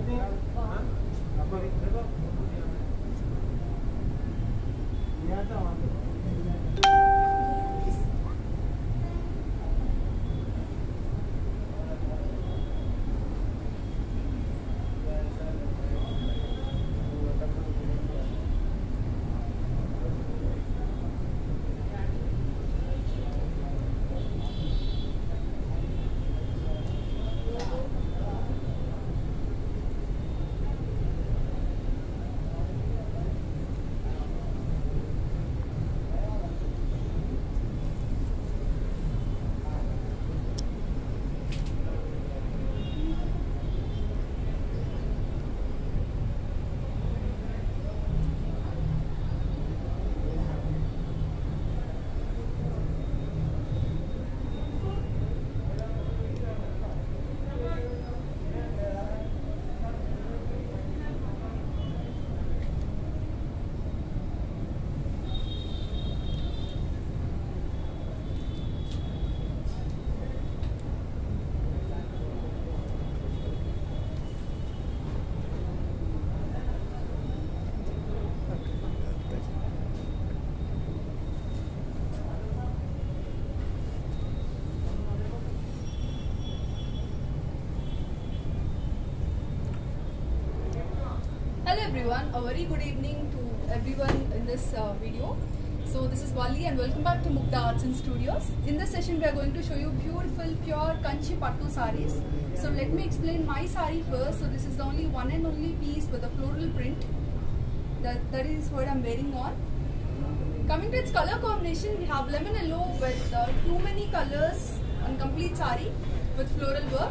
Hello everyone, a very good evening to everyone in this video. So this is Valli and welcome back to Mukta Arts and Studios. In this session we are going to show you beautiful pure Kanchi Pattu sarees. So let me explain my saree first. So this is the one and only piece with a floral print. That is what I am wearing on. Coming to its color combination, we have lemon yellow with too many colors on complete saree with floral work.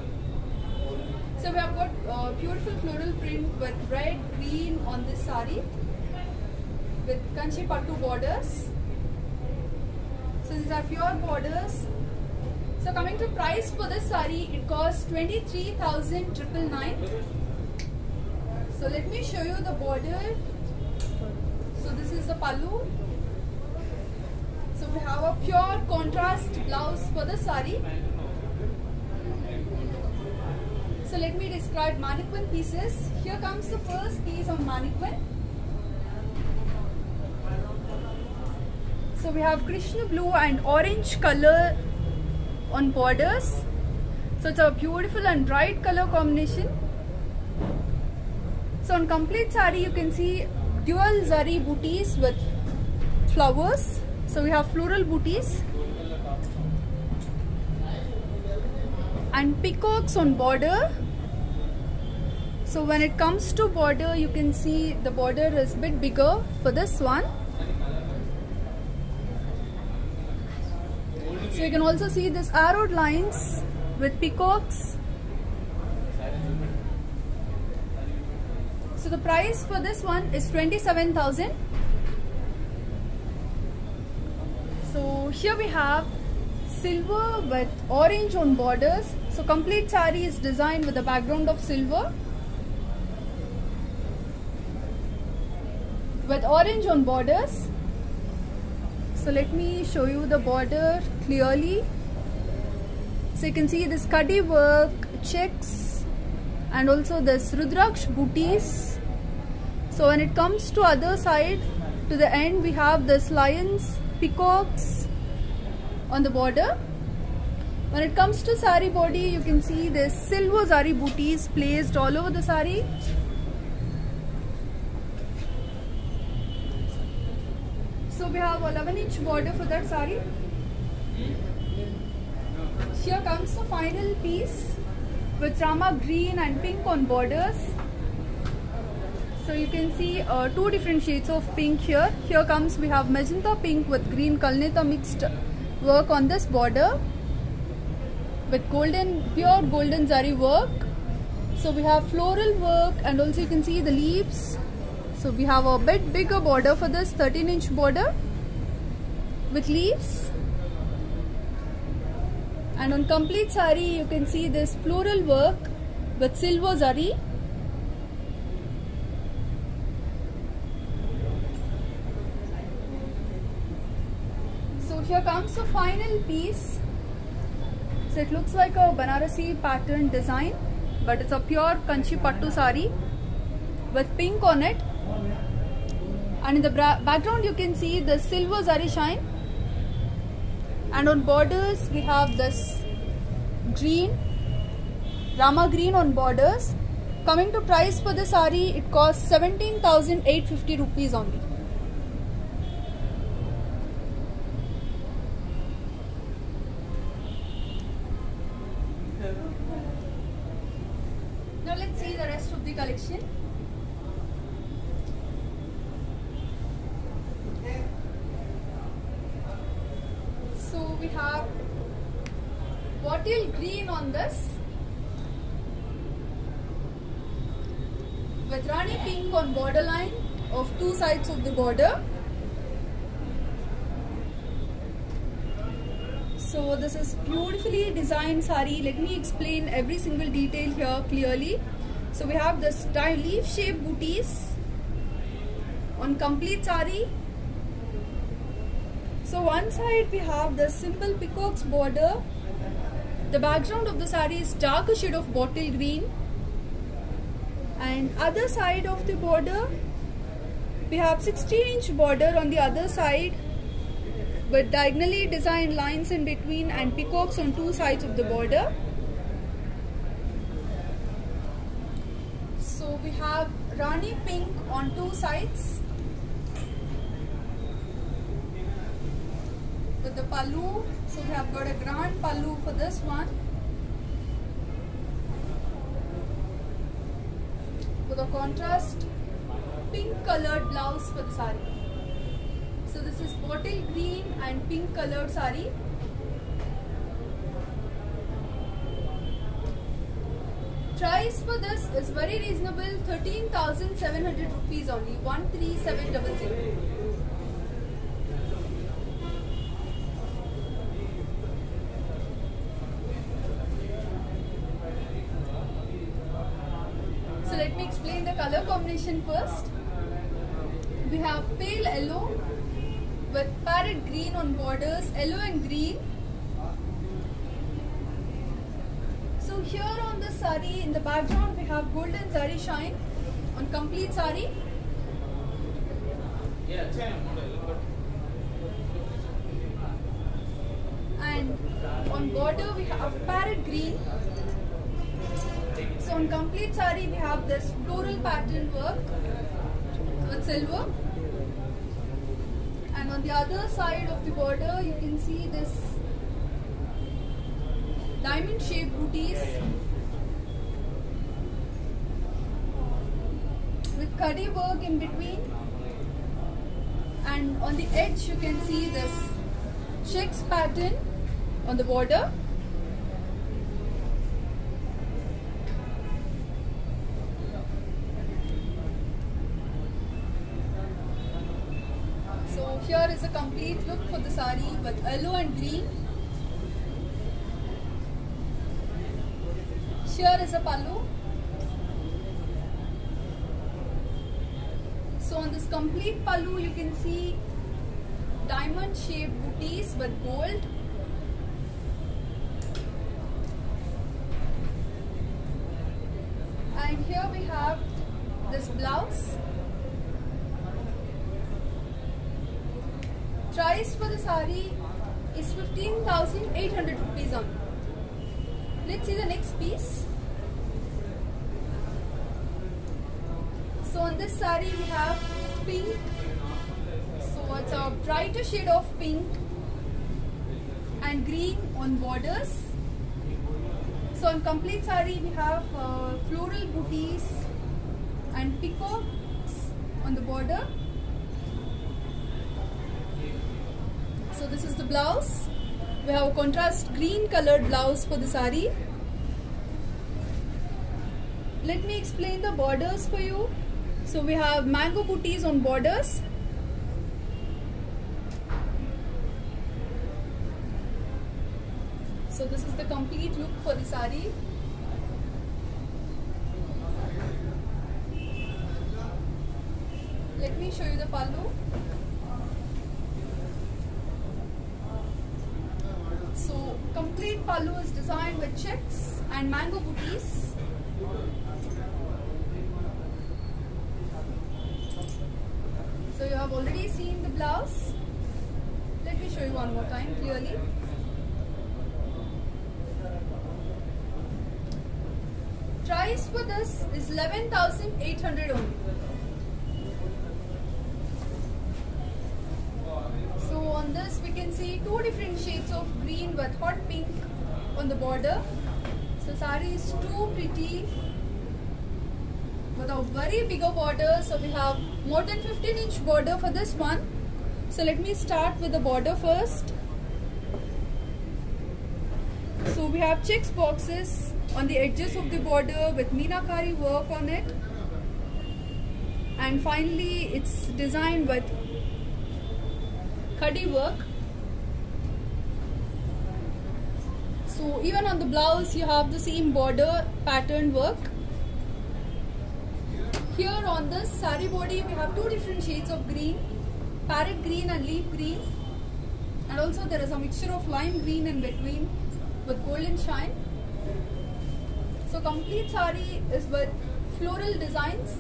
So we have got beautiful floral print with red, green on this saree with Kanchi Pattu borders. So these are pure borders. So coming to price for this saree, it costs 23,999. So let me show you the border. So this is the pallu. So we have a pure contrast blouse for the saree. So let me describe mannequin pieces. Here comes the first piece of mannequin. So we have Krishna blue and orange color on borders. So it's a beautiful and bright color combination. So on complete saree you can see dual zari booties with flowers. So we have floral booties and peacocks on border. So when it comes to border, you can see the border is a bit bigger for this one. So you can also see this arrowed lines with peacocks. So the price for this one is 27,000. So here we have silver with orange on borders. So complete saree is designed with a background of silver with orange on borders. So let me show you the border clearly. So you can see this kadi work, checks and also this rudraksh booties. So when it comes to other side, to the end we have this lions, peacocks on the border. When it comes to saree body, you can see this silver zari booties placed all over the saree. So we have 11-inch border for that saree. Here comes the final piece with Rama green and pink on borders. So you can see two different shades of pink here. Here comes we have magenta pink with green kalnita mixed work on this border with golden, pure golden zari work. So we have floral work and also you can see the leaves. So we have a bit bigger border for this 13-inch border with leaves. And on complete saree you can see this floral work with silver zari. So here comes the final piece. So it looks like a Banarasi pattern design but it's a pure Kanchi Pattu sari with pink on it. And in the background you can see the silver zari shine, and on borders we have this green, Rama green on borders. Coming to price for the sari, it costs 17,850 rupees only. Now let's see the rest of the collection. So we have bottle green on this with Rani pink on borderline of two sides of the border. So this is beautifully designed sari. Let me explain every single detail here clearly. So we have this leaf shaped booties on complete sari. So one side we have the simple peacock's border. The background of the sari is darker shade of bottle green. And other side of the border we have 16-inch border on the other side with diagonally designed lines in between and peacocks on two sides of the border. So we have Rani pink on two sides with the pallu. So we have got a grand pallu for this one with a contrast pink colored blouse for the sari. So this is bottle green and pink colored sari. Price for this is very reasonable, 13,700 rupees only, 13,700. So let me explain the color combination first. We have pale yellow with parrot green on borders, yellow and green. So here on the sari, in the background we have golden zari shine on complete sari. And on border we have parrot green. So on complete sari we have this floral pattern work with silver. And on the other side of the border you can see this diamond shaped booties with kadhi work in between, and on the edge you can see this checks pattern on the border. So here is a complete look for the sari with yellow and green. Here is a pallu. So on this complete pallu you can see diamond shaped booties with gold. And here we have this blouse. Price for the sari is 15,800 rupees only. Let's see the next piece. So on this sari we have pink. So it's a brighter shade of pink and green on borders. So on complete sari we have floral booties and peacocks on the border. So this is the blouse. We have a contrast green colored blouse for the sari. Let me explain the borders for you. So we have mango booties on borders. So this is the complete look for the sari. Let me show you the pallu. So complete pallu is designed with checks and mango booties seen the blouse? Let me show you one more time clearly. Price for this is 11,800 only. So on this we can see two different shades of green with hot pink on the border. So saree is too pretty with a very bigger border. So we have more than 15-inch border for this one. So let me start with the border first. So we have checks boxes on the edges of the border with meenakari work on it, and finally it's designed with khadi work. So even on the blouse you have the same border pattern work. Here on this saree body we have two different shades of green, parrot green and leaf green, and also there is a mixture of lime green in between with golden shine. So complete saree is with floral designs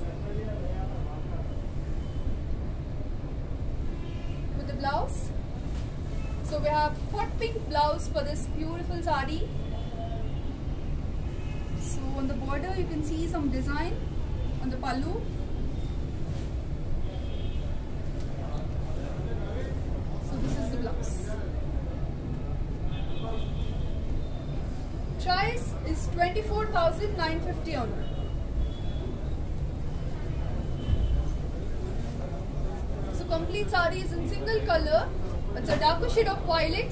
with the blouse. So we have hot pink blouse for this beautiful saree. So on the border you can see some design on the pallu. So this is the blouse. Price is 24,950 only. So complete saree is in single color. It's a darker shade of violet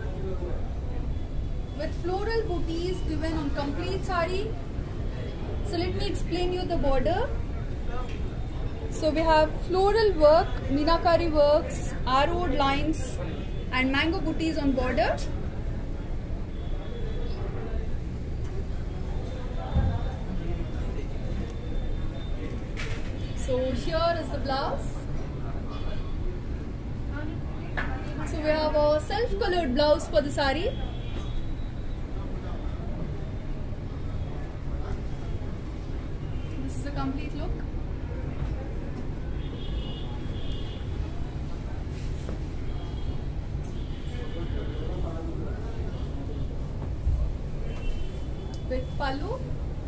with floral booties given on complete saree. So let me explain you the border. So we have floral work, meenakari works, arrowed lines and mango booties on border. So here is the blouse. So we have a self-colored blouse for the saree. This is a complete look. With pallu.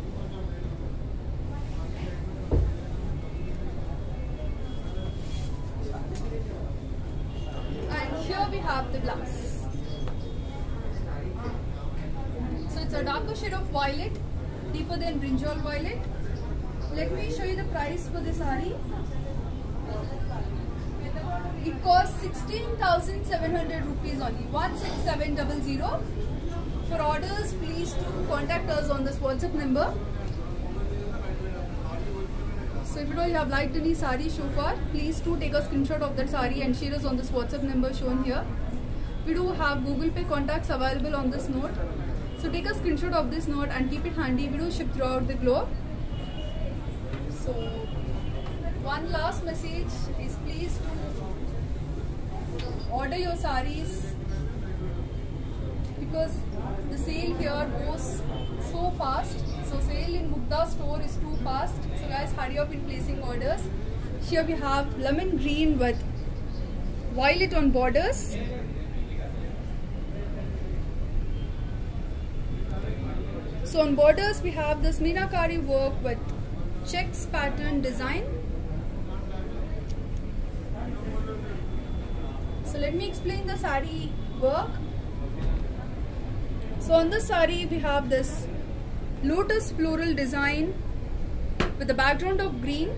Here we have the blouse. So it's a darker shade of violet, deeper than brinjal violet. Let me show you the price for this saree. It costs 16,700 rupees only, 16700. For orders, please do contact us on this WhatsApp number. So if you have liked any saree so far, please do take a screenshot of that saree and share us on this WhatsApp number shown here. We do have Google Pay contacts available on this note. So take a screenshot of this note and keep it handy. We do ship throughout the globe. So one last message is please do order your sarees because the sale here goes so fast. So sale in Mugdha store is too fast. So guys, hurry up in placing orders. Here we have lemon green with violet on borders. So on borders we have this meenakari work with checks pattern design. So let me explain the saree work. So on this saree we have this lotus floral design with a background of green.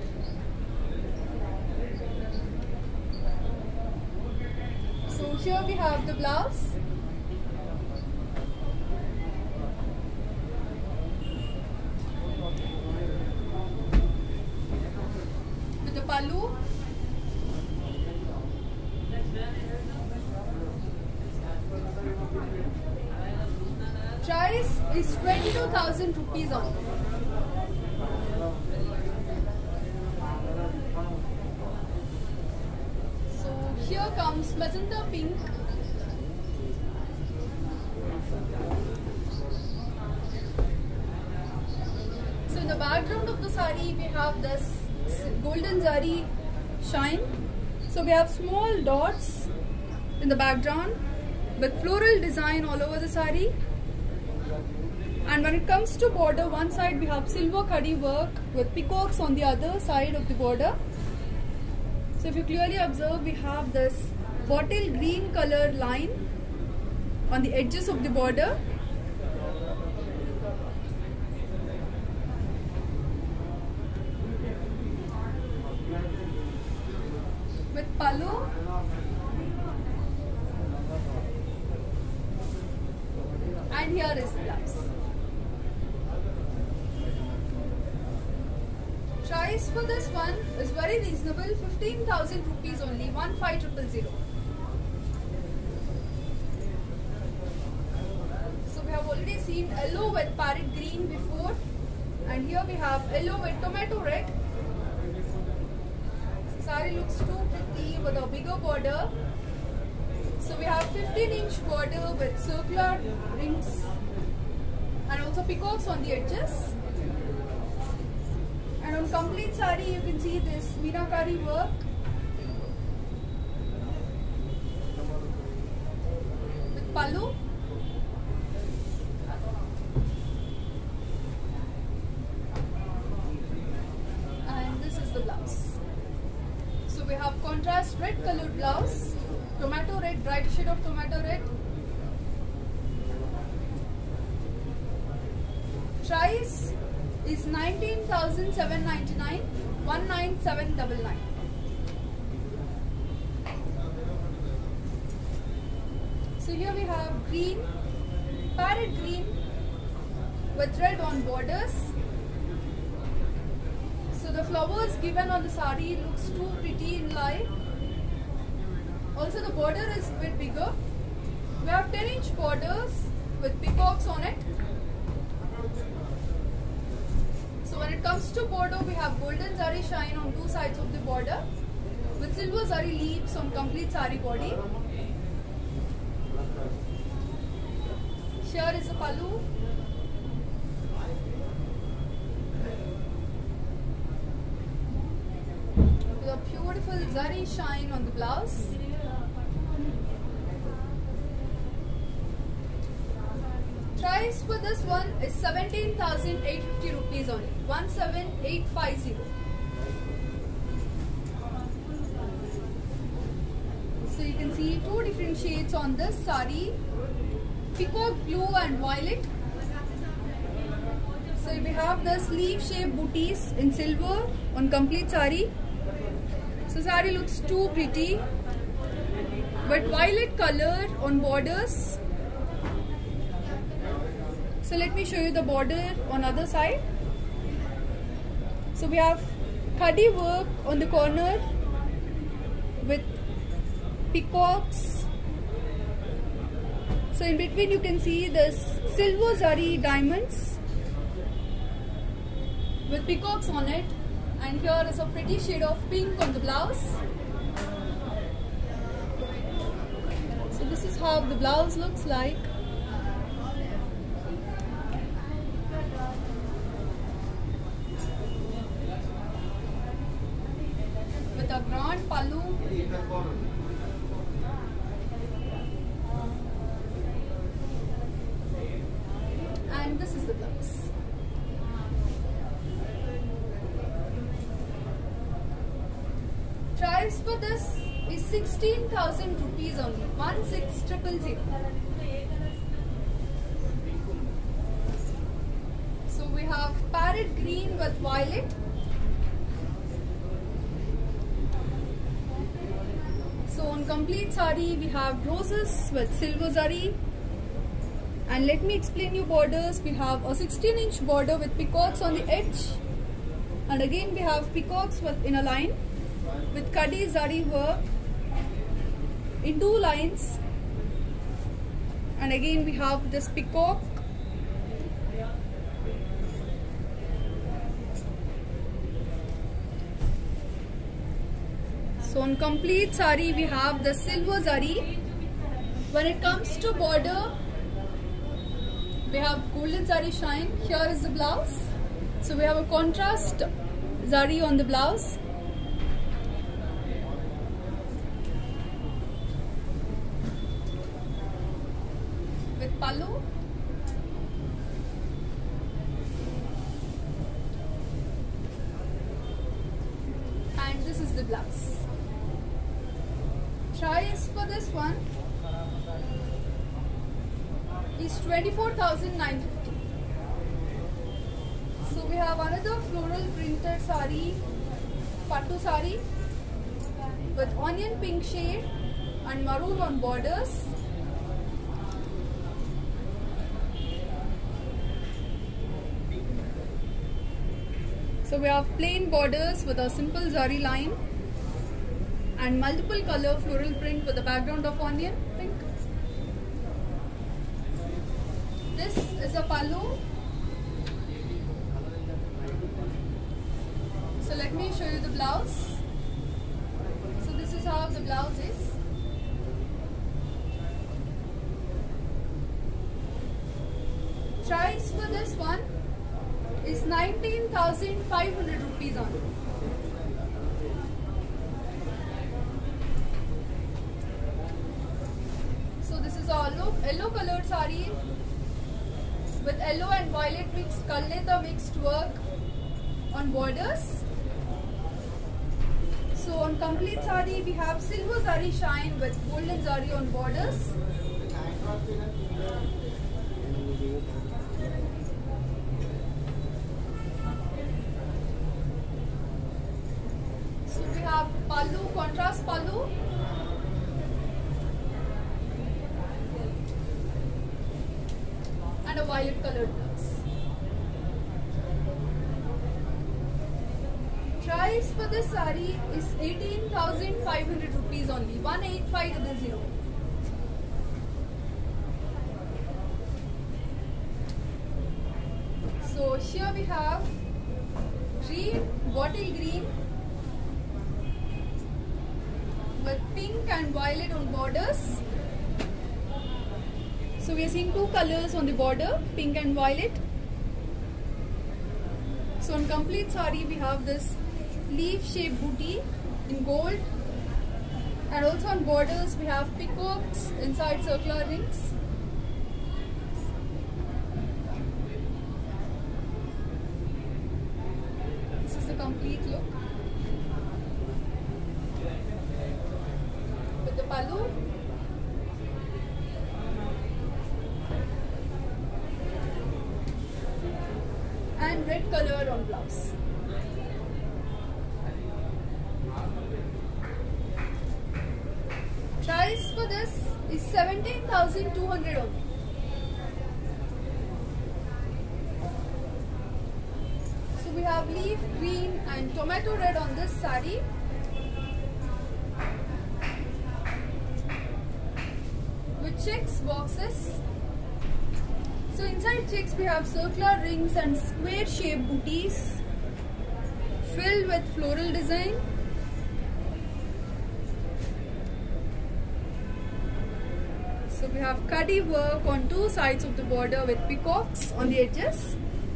So here we have the blouse. With the pallu. Price is 22,000 rupees only. So here comes magenta pink. So in the background of the saree we have this golden zari shine. So we have small dots in the background with floral design all over the sari. And when it comes to border, one side we have silver khadi work with peacocks on the other side of the border. So if you clearly observe, we have this bottle green color line on the edges of the border. With pallu. And here is the blouse. Price for this one is very reasonable, 15,000 rupees only, 15,000. So we have already seen yellow with parrot green before, and here we have yellow with tomato red. So sari looks too pretty with a bigger border. So we have 15-inch border with circular rings and also peacocks on the edges. And on complete sari you can see this meenakari work. With pallu. And this is the blouse. So we have contrast red colored blouse. Tomato red, bright shade of tomato red. Price is 19,799, 19,799. So here we have green, parrot green with red on borders. So the flowers given on the sari looks too pretty in live. Also the border is a bit bigger. We have 10-inch borders with peacocks on it. So when it comes to border, we have golden zari shine on two sides of the border with silver zari leaves on complete sari body. Here is a pallu. With a beautiful zari shine on the blouse. Price for this one is 17,850 rupees only, 17,850. So you can see two different shades on this sari, peacock blue and violet. So we have the sleeve shape booties in silver on complete sari. So sari looks too pretty, but violet color on borders. So let me show you the border on other side. So we have khadi work on the corner with peacocks. So in between you can see this silver zari diamonds with peacocks on it, and here is a pretty shade of pink on the blouse. So this is how the blouse looks like. With a grand pallu. And this is the blouse. Price for this is 16,000 rupees only, 16,000. So we have parrot green with violet. So on complete sari we have roses with silver zari. And let me explain you borders. We have a 16-inch border with peacocks on the edge. And again we have peacocks in a line with khadi zari work in two lines. And again we have this peacock. So on complete sari we have the silver zari. When it comes to border, we have golden zari shine. Here is the blouse. So we have a contrast zari on the blouse. is the blouse. Price for this one is 24,950. So we have another floral printed sari, pattu sari with onion pink shade and maroon on borders. So we have plain borders with a simple zari line and multiple color floral print with a background of onion pink. This is a pallu. So let me show you the blouse. So this is how the blouse is. Price for this one is 19,500 rupees on it. So this is a yellow colored sari with yellow and violet mixed kalneta mixed work on borders. So on complete sari we have silver zari shine with golden zari on borders. So we have pallu, contrast pallu. And a violet colored blouse. Price for this sari is 18,500 rupees only, 18,500. So here we have green, bottle green with pink and violet on borders. So we are seeing two colors on the border, pink and violet. So on complete sari we have this leaf shaped booty in gold, and also on borders we have peacocks inside circular rings. This is the complete look with the pallu. And red color on blouse. Price for this is 17,200 only. So we have leaf green and tomato red on this sari. With checks boxes. So inside checks we have circular rings and square shaped booties filled with floral design. So we have cutty work on two sides of the border with peacocks on the edges.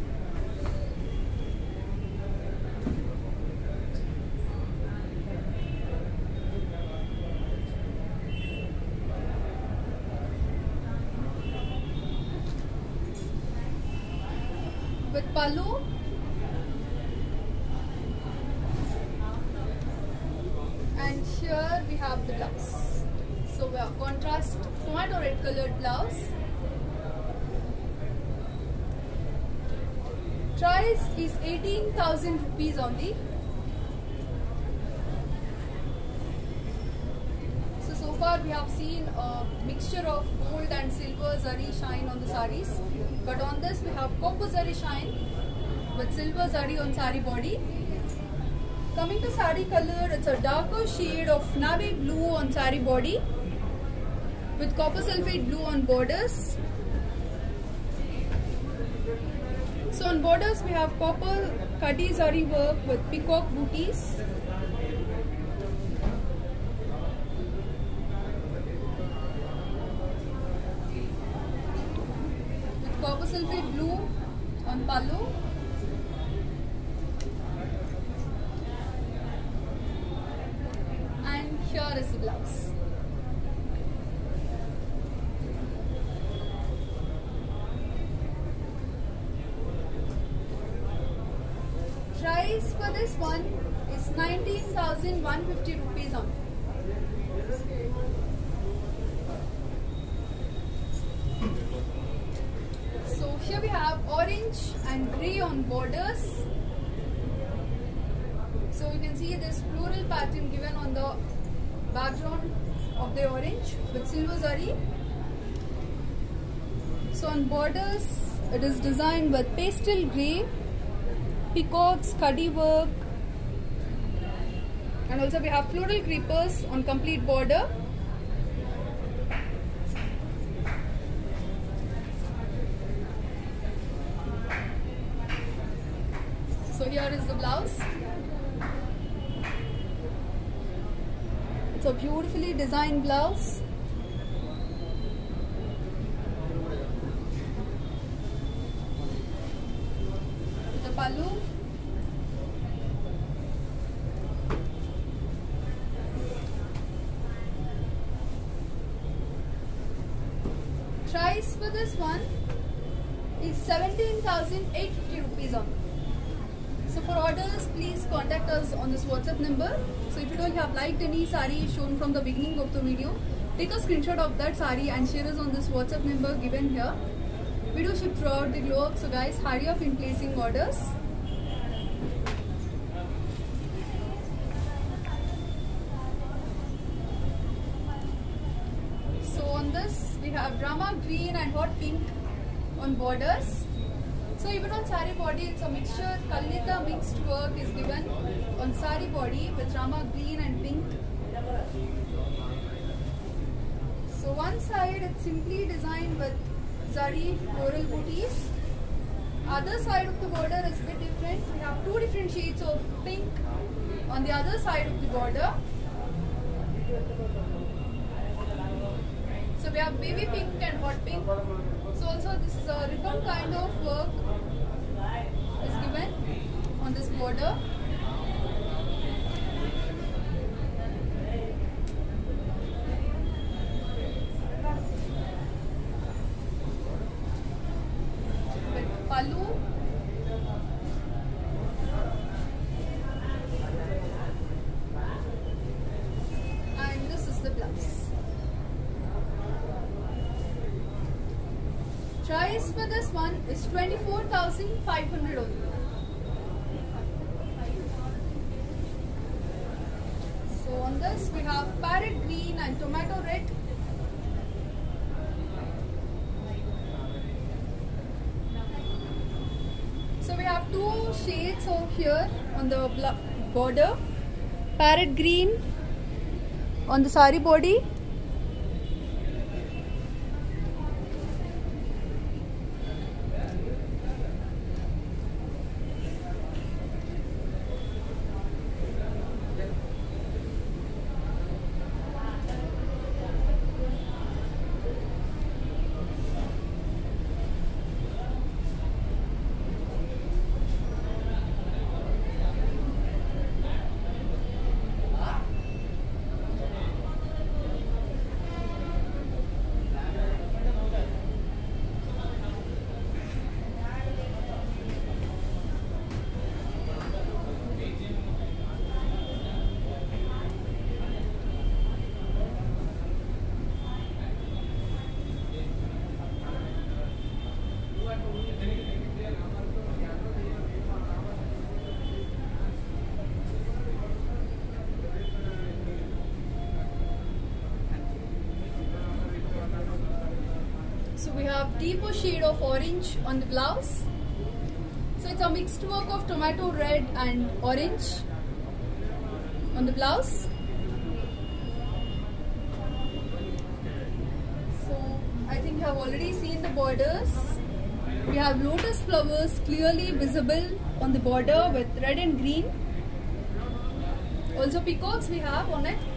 With pallu and here we have the blouse. So we have contrast tomato red colored blouse. Price is 18,000 rupees only. So far we have seen a mixture of gold and silver zari shine on the saris, but on this we have copper zari shine with silver zari on sari body. Coming to sari color, it's a darker shade of navy blue on sari body with copper sulphate blue on borders. So on borders we have copper cutty zari work with peacock booties. With copper sulphate blue on pallu. And here is the blouse. Price price for this one is 19,150 rupees only. So here we have orange and grey on borders. So you can see this floral pattern given on the background of the orange with silver zari. So on borders it is designed with pastel grey, peacocks, cuddy work, and also we have floral creepers on complete border. So here is the blouse. It's a beautifully designed blouse. The pallu. Price for this one is 17,850 rupees only. So for orders, please contact us on this WhatsApp number. So if you don't have liked any sari shown from the beginning of the video, take a screenshot of that sari and share us on this WhatsApp number given here. We do ship throughout the globe, so guys, hurry up in placing orders. So on this, we have Rama green and hot pink on borders. So even on sari body, it's a mixture. Kalnita mixed work is given on sari body with Rama green and pink. So one side it's simply designed with zari floral booties. Other side of the border is a bit different. We have two different shades of pink on the other side of the border. So we have baby pink and hot pink. So also this is a ribbon kind of work is given on this border. With pallu. And this is the blouse. Price for this one is 24,500 only. So on this we have parrot green and tomato red. So we have two shades over here on the border. Parrot green on the sari body. So we have deeper shade of orange on the blouse. So it's a mixed work of tomato red and orange on the blouse. So I think you have already seen the borders. We have lotus flowers clearly visible on the border with red and green. Also peacocks we have on it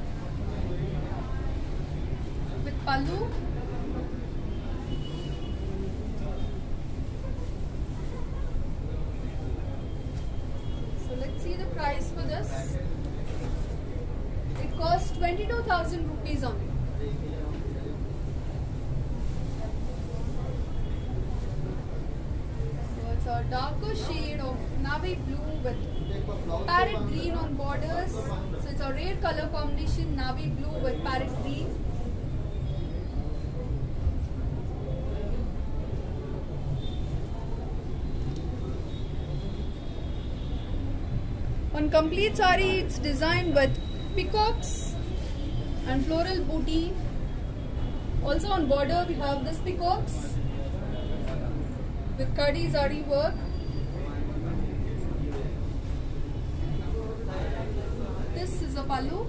with pallu. Price for this, it costs 22,000 rupees only. So it's a darker shade of navy blue with parrot green on borders. So it's a rare color combination, navy blue with parrot green. On complete sari, it's designed with peacocks and floral booty. Also on border, we have this peacocks with Kadi zari work. This is a pallu.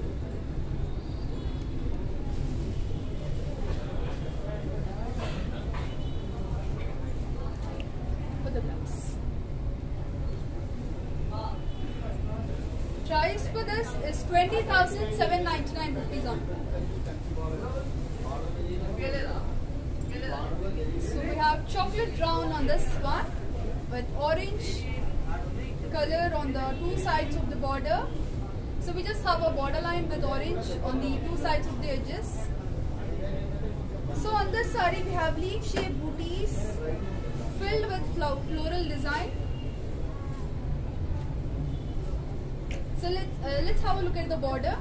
For the blouse. Price for this is 20,799 rupees on. So we have chocolate brown on this one with orange color on the two sides of the border. So we just have a border line with orange on the two sides of the edges. So on this sari we have leaf shaped booties filled with floral design. So let's have a look at the border.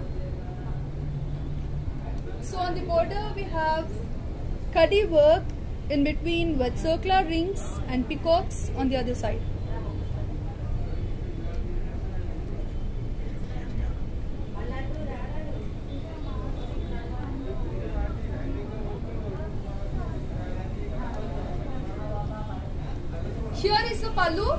So on the border we have Kadi work in between with circular rings and peacocks on the other side. Here is the pallu.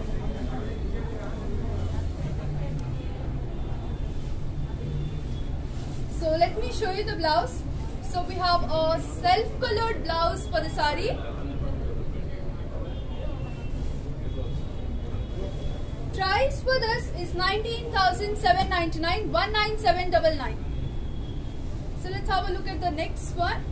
So let me show you the blouse. So we have a self-colored blouse for the sari. Price for this is 19,799, 19799. So let's have a look at the next one.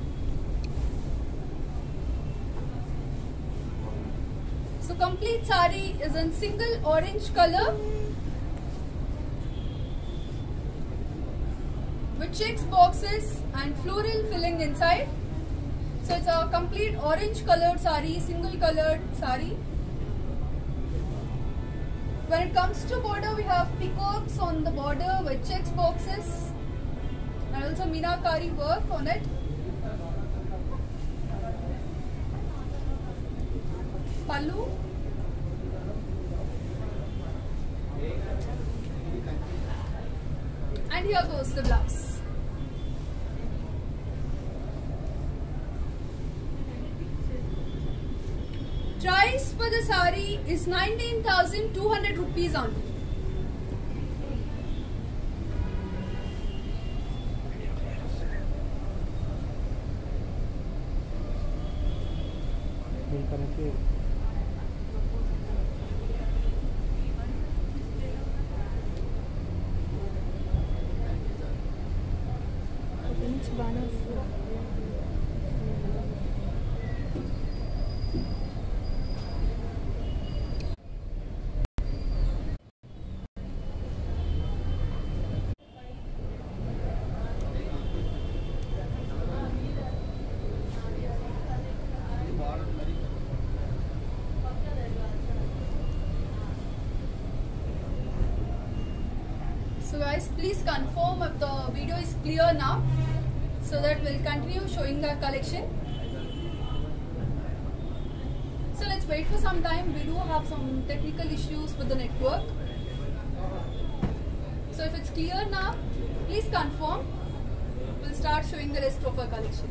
So complete sari is in single orange color with checks boxes and floral filling inside. So it's a complete orange colored sari, single colored sari. When it comes to border, we have peacocks on the border with checks boxes and also meenakari work on it. Pallu. And here goes the blouse. Price for the sari is 19,200 rupees only. So guys, please confirm if the video is clear now, so that we'll continue showing the collection. So let's wait for some time. We do have some technical issues with the network. So if it's clear now, please confirm. We'll start showing the rest of our collection.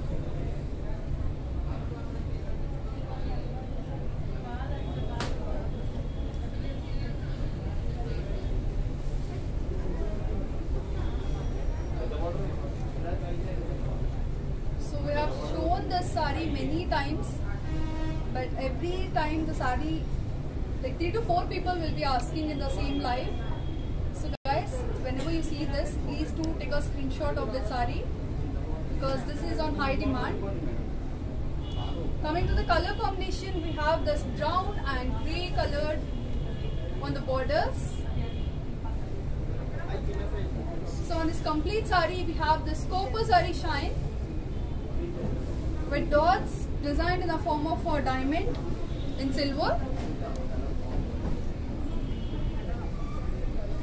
Sari many times, but every time the sari, like 3 to 4 people will be asking in the same live. So guys, whenever you see this, please do take a screenshot of the sari, because this is on high demand. Coming to the color combination, we have this brown and grey colored on the borders. So on this complete sari, we have this copper sari shine with dots designed in the form of a diamond in silver.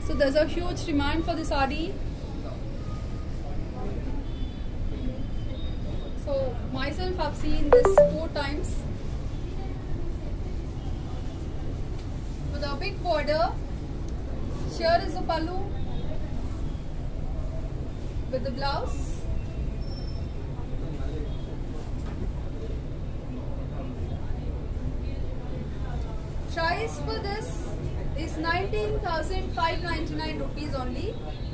So there's a huge demand for the sari. So myself have seen this 4 times. With a big border. Here is the pallu with the blouse. Price for this is 19,599 rupees only.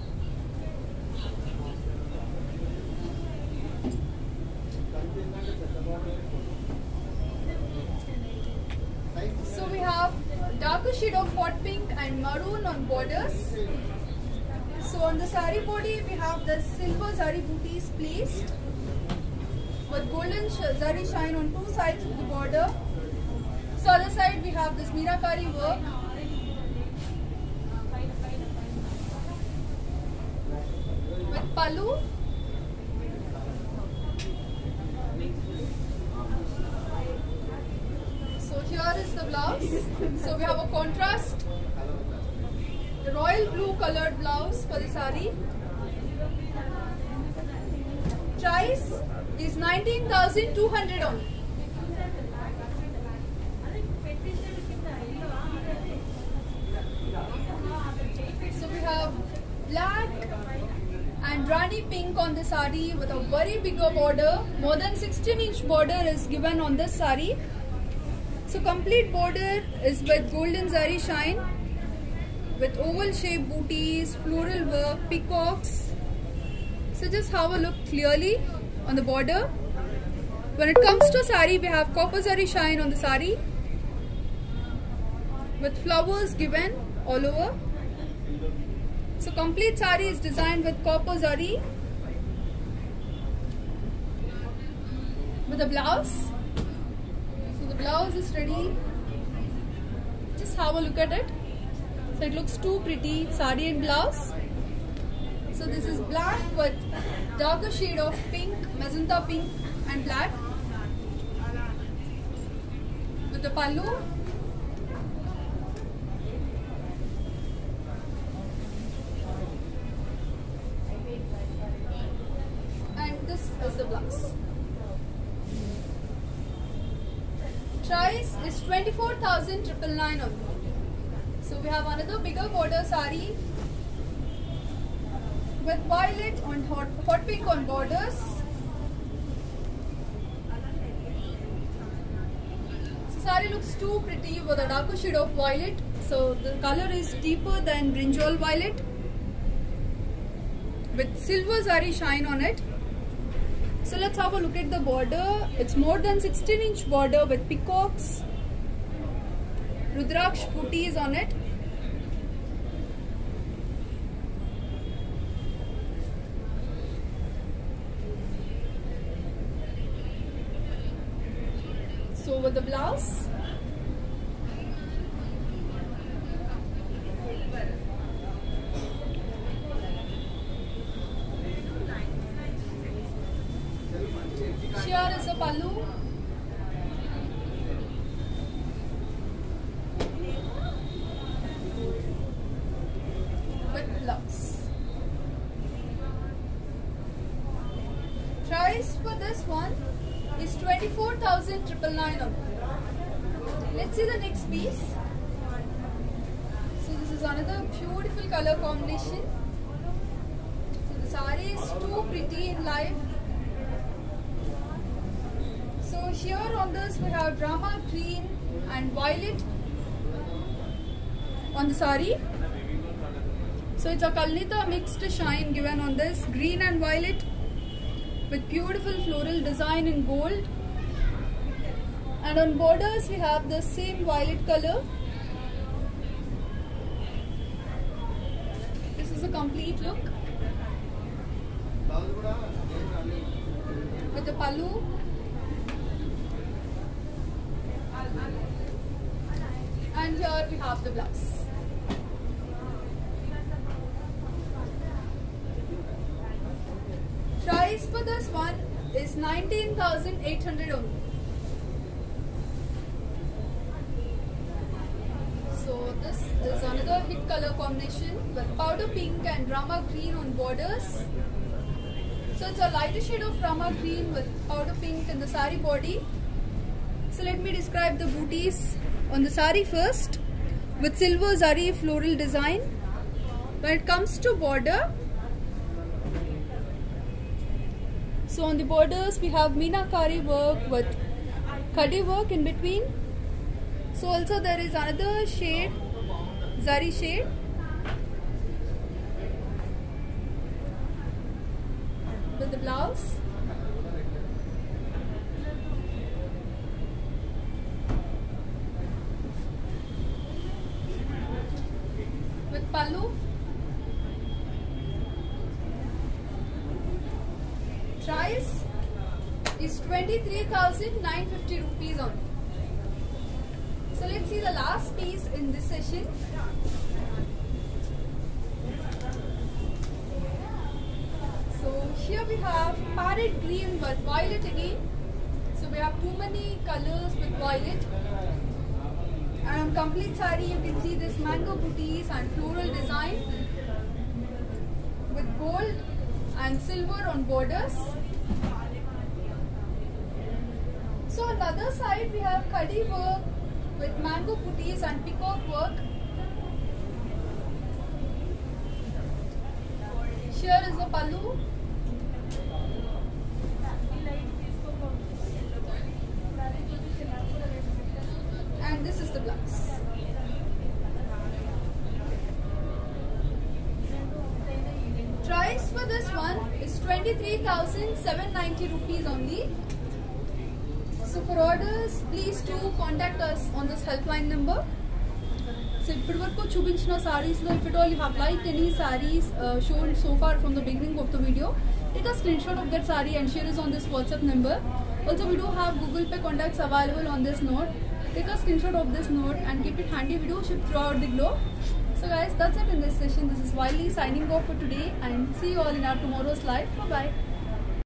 So we have darker shade of hot pink and maroon on borders. So on the sari body we have the silver zari booties placed with golden zari shine on 2 sides of the border. So other side we have this Meerakari work. With pallu. So here is the blouse. So we have a contrast. The royal blue colored blouse for the sari. Price is 19,200 only. So we have black and rani pink on the sari with a very bigger border. More than 16-inch border is given on this sari. So complete border is with golden zari shine with oval shaped booties, floral work, peacocks. So just have a look clearly on the border. When it comes to sari, we have copper zari shine on the sari with flowers given all over. So complete sari is designed with copper zari with the blouse. So the blouse is ready. Just have a look at it. So it looks too pretty, sari and blouse. So this is black with darker shade of pink, magenta pink and black with the pallu. And this is the blouse. Price is 24,999 only. So we have another bigger border sari with violet on hot pink on borders. So sari looks too pretty with a darker shade of violet. So the color is deeper than brinjal violet with silver zari shine on it. So let's have a look at the border. It's more than 16-inch border with peacocks, Rudraksh booties on it. So with the blouse. Here is the pallu. With blouse. Price for this one is 24,999 only. Let's see the next piece. So this is another beautiful color combination. So the sari is too pretty in life. So here on this we have drama green and violet on the sari. So it's a Kalnita mixed shine given on this, green and violet with beautiful floral design in gold. And on borders we have the same violet color. This is a complete look with the pallu. And here we have the blouse. Price for this one is 19,800 only. So this is another hit color combination with powder pink and rama green on borders. So it's a lighter shade of rama green with powder pink in the sari body. So let me describe the booties on the sari first. With silver zari floral design. When it comes to border, so on the borders we have meenakari work with khadi work in between. So also there is another shade, zari shade. With the blouse. With pallu. Price is 23,950 rupees only. So let's see the last piece in this session. So here we have parrot green with violet again. So we have too many colors with violet. And on complete saree you can see this mango booties and floral design with gold and silver on borders. So on the other side we have khadi work with mango booties and peacock work. Here is the pallu. And this is the blouse. Price for this one is 23,790 rupees only. So for orders, please do contact us on this helpline number. So ippadi chubinchina sarees lo, if at all you have liked any sarees shown so far from the beginning of the video, take a screenshot of that saree and share it on this WhatsApp number. Also we do have Google Pay contacts available on this note. Take a screenshot of this note and keep it handy. We do ship throughout the globe. So guys, that's it in this session. This is Wiley signing off for today and see you all in our tomorrow's live. Bye bye.